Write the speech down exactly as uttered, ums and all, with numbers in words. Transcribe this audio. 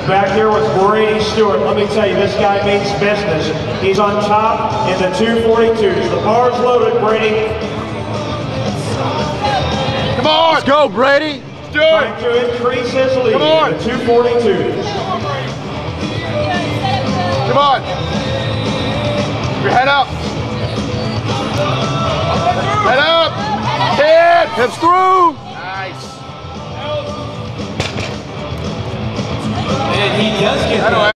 Back here with Brady Stewart. Let me tell you, this guy means business. He's on top in the two forty-twos. The bar's loaded, Brady. Come on! Let's go, Brady! Let's do it! Trying to increase his lead. Come on! In the two forty-twos. Come on! Your head up! Head up! Head! Hips through! Nice! And he does get that.